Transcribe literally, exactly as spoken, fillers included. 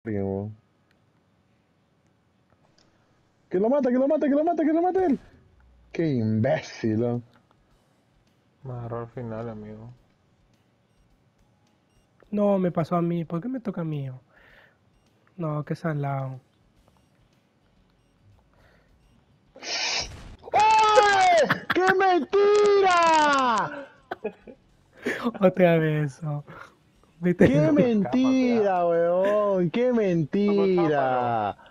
primo. Que lo mata, que lo mata, que lo mata, que lo mata él. Qué imbécil, ¿no? Me agarró al final, amigo. No, me pasó a mí. ¿Por qué me toca a mí? No, qué salado. ¡Ay! ¡Qué mentira! Otra vez eso. ¿Viste? ¡Qué No, cámate, ¿ah? mentira, weón! ¡Qué Solo cámalo. mentira!